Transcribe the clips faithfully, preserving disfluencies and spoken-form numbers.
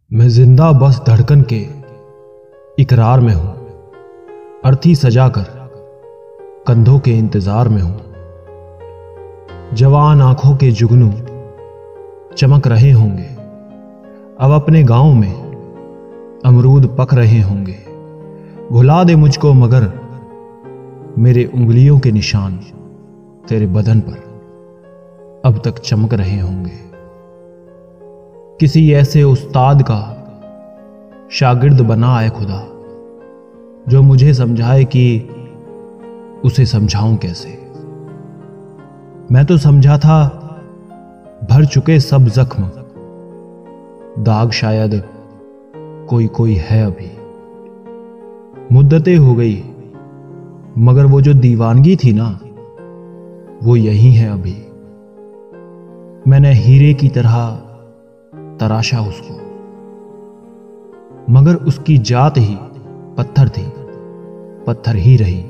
मैं जिंदा बस धड़कन के इकरार में हूं, अर्थी सजाकर कंधों के इंतजार में हूं। जवान आंखों के जुगनू चमक रहे होंगे, अब अपने गांव में अमरूद पक रहे होंगे। भुला दे मुझको मगर मेरे उंगलियों के निशान तेरे बदन पर अब तक चमक रहे होंगे। किसी ऐसे उस्ताद का शागिर्द बना है खुदा, जो मुझे समझाए कि उसे समझाऊं कैसे। मैं तो समझा था भर चुके सब जख्म, दाग शायद कोई कोई है अभी। मुद्दतें हो गई मगर वो जो दीवानगी थी ना, वो यही है अभी। मैंने हीरे की तरह तराशा उसको, मगर उसकी जात ही पत्थर थी, पत्थर ही रही।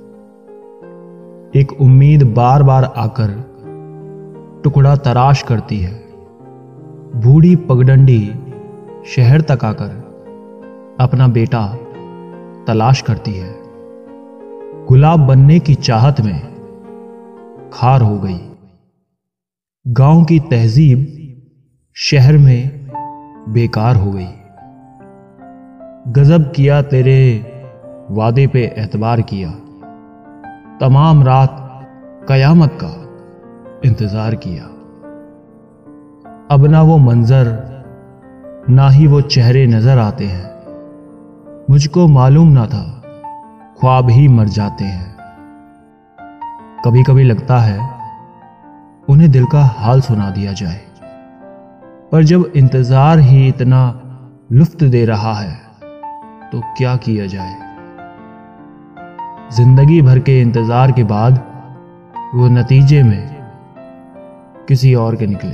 एक उम्मीद बार बार आकर टुकड़ा तराश करती है। बूढ़ी पगडंडी शहर तक आकर अपना बेटा तलाश करती है। गुलाब बनने की चाहत में खार हो गई। गांव की तहजीब शहर में बेकार हो गई। गजब किया तेरे वादे पे एतबार किया, तमाम रात कयामत का इंतजार किया। अब ना वो मंजर ना ही वो चेहरे नजर आते हैं। मुझको मालूम ना था ख्वाब ही मर जाते हैं। कभी कभी लगता है उन्हें दिल का हाल सुना दिया जाए, पर जब इंतजार ही इतना लुफ्त दे रहा है तो क्या किया जाए। जिंदगी भर के इंतजार के बाद वो नतीजे में किसी और के निकले।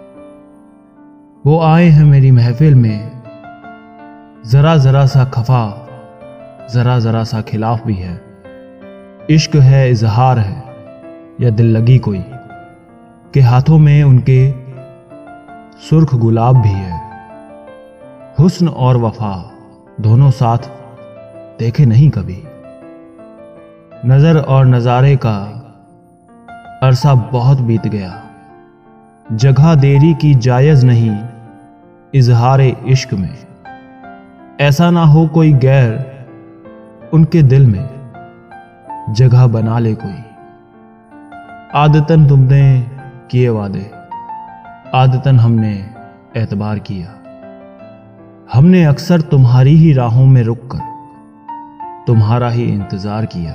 वो आए हैं मेरी महफिल में, जरा जरा सा खफा, जरा जरा सा खिलाफ भी है। इश्क है, इजहार है या दिल लगी कोई, के हाथों में उनके सुर्ख गुलाब भी है। हुस्न और वफा दोनों साथ देखे नहीं कभी। नजर और नजारे का अरसा बहुत बीत गया। जगह देरी की जायज नहीं इजहारे इश्क में। ऐसा ना हो कोई गैर उनके दिल में जगह बना ले कोई। आदतन तुमने किए वादे, आदतन हमने एतबार किया। हमने अक्सर तुम्हारी ही राहों में रुककर तुम्हारा ही इंतजार किया।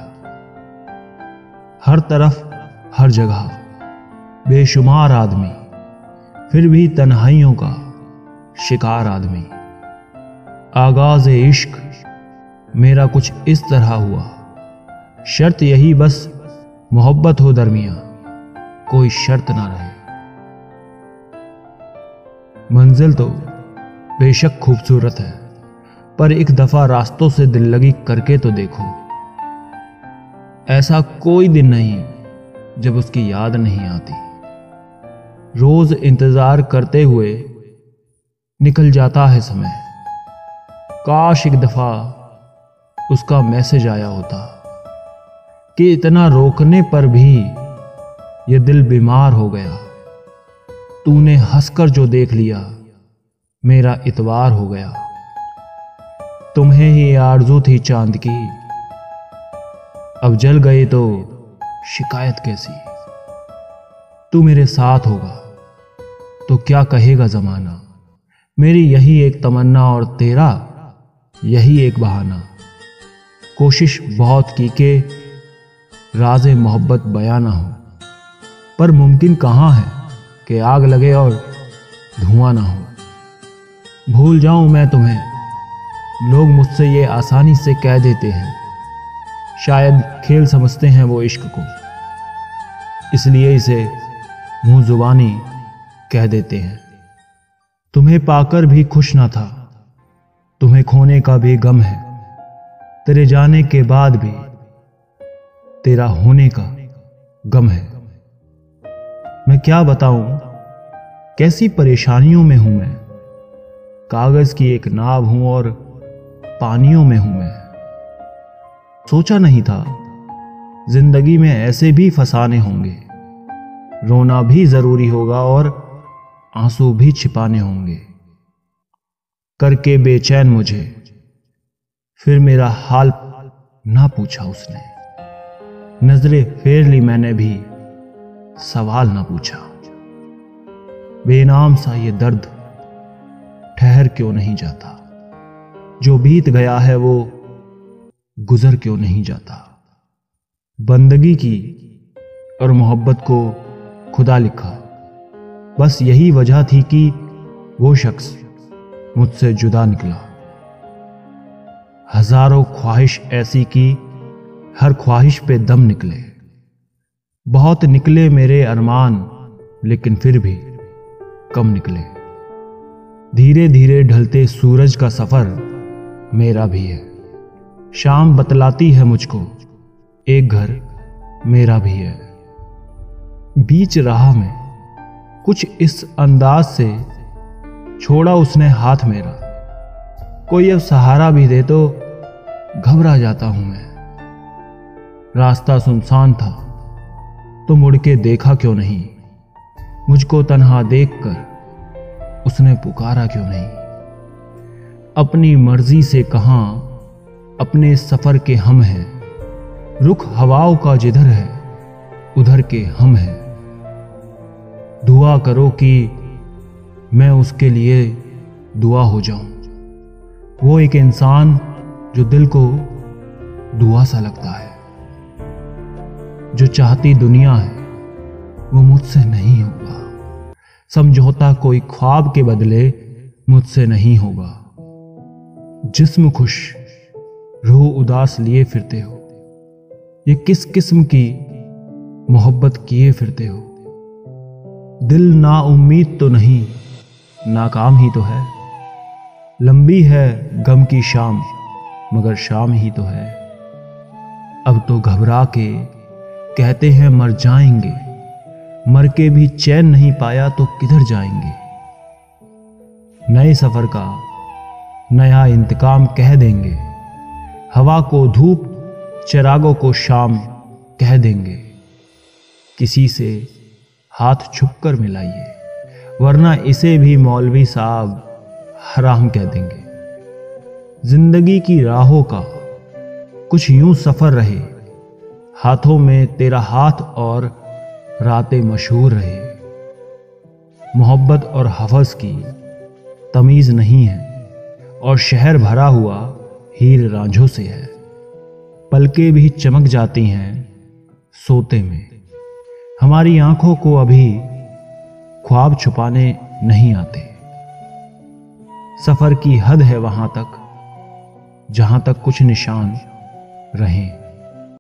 हर तरफ हर जगह बेशुमार आदमी, फिर भी तन्हाइयों का शिकार आदमी। आगाज इश्क मेरा कुछ इस तरह हुआ। शर्त यही बस मोहब्बत हो दरमियां, कोई शर्त ना रहे। मंजिल तो बेशक खूबसूरत है, पर एक दफा रास्तों से दिल लगी करके तो देखो। ऐसा कोई दिन नहीं जब उसकी याद नहीं आती। रोज इंतजार करते हुए निकल जाता है समय। काश एक दफा उसका मैसेज आया होता कि इतना रोकने पर भी ये दिल बीमार हो गया। तूने हंसकर जो देख लिया मेरा इतवार हो गया। तुम्हें ही आरज़ू थी चांद की, अब जल गए तो शिकायत कैसी। तू मेरे साथ होगा तो क्या कहेगा जमाना। मेरी यही एक तमन्ना और तेरा यही एक बहाना। कोशिश बहुत की के राज़े मोहब्बत बयां ना हो, पर मुमकिन कहाँ है कि आग लगे और धुआं ना हो। भूल जाऊं मैं तुम्हें, लोग मुझसे ये आसानी से कह देते हैं। शायद खेल समझते हैं वो इश्क को, इसलिए इसे मुंह जुबानी कह देते हैं। तुम्हें पाकर भी खुश ना था, तुम्हें खोने का भी गम है। तेरे जाने के बाद भी तेरा होने का गम है। मैं क्या बताऊं कैसी परेशानियों में हूं मैं। कागज की एक नाव हूं और पानियों में हूं मैं। सोचा नहीं था जिंदगी में ऐसे भी फसाने होंगे, रोना भी जरूरी होगा और आंसू भी छिपाने होंगे। करके बेचैन मुझे फिर मेरा हाल ना पूछा उसने, नजरें फेर ली मैंने भी सवाल ना पूछा। बेनाम सा ये दर्द ठहर क्यों नहीं जाता, जो बीत गया है वो गुजर क्यों नहीं जाता। बंदगी की और मोहब्बत को खुदा लिखा, बस यही वजह थी कि वो शख्स मुझसे जुदा निकला। हजारों ख्वाहिश ऐसी कि हर ख्वाहिश पे दम निकले। बहुत निकले मेरे अरमान, लेकिन फिर भी कम निकले। धीरे धीरे ढलते सूरज का सफर मेरा भी है। शाम बतलाती है मुझको एक घर मेरा भी है। बीच राह में कुछ इस अंदाज से छोड़ा उसने हाथ मेरा, कोई अब सहारा भी दे तो घबरा जाता हूं मैं। रास्ता सुनसान था तो मुड़ के देखा क्यों नहीं, मुझको तन्हा देखकर उसने पुकारा क्यों नहीं। अपनी मर्जी से कहां अपने सफर के हम हैं, रुख हवाओं का जिधर है उधर के हम हैं। दुआ करो कि मैं उसके लिए दुआ हो जाऊं, वो एक इंसान जो दिल को दुआ सा लगता है। जो चाहती दुनिया है वो मुझसे नहीं होगा, समझौता कोई ख्वाब के बदले मुझसे नहीं होगा। जिस्म खुश रूह उदास लिए फिरते हो, ये किस किस्म की मोहब्बत किए फिरते हो। दिल ना उम्मीद तो नहीं, नाकाम ही तो है। लंबी है गम की शाम, मगर शाम ही तो है। अब तो घबरा के कहते हैं मर जाएंगे, मर के भी चैन नहीं पाया तो किधर जाएंगे। नए सफर का नया इंतकाम कह देंगे, हवा को धूप चिरागों को शाम कह देंगे। किसी से हाथ छुपकर मिलाइए, वरना इसे भी मौलवी साहब हराम कह देंगे। जिंदगी की राहों का कुछ यूं सफर रहे, हाथों में तेरा हाथ और रातें मशहूर रहे। मोहब्बत और हवस की तमीज नहीं है और शहर भरा हुआ हीर रांझों से है। पलकें भी चमक जाती हैं सोते में, हमारी आंखों को अभी ख्वाब छुपाने नहीं आते। सफर की हद है वहां तक जहां तक कुछ निशान रहें।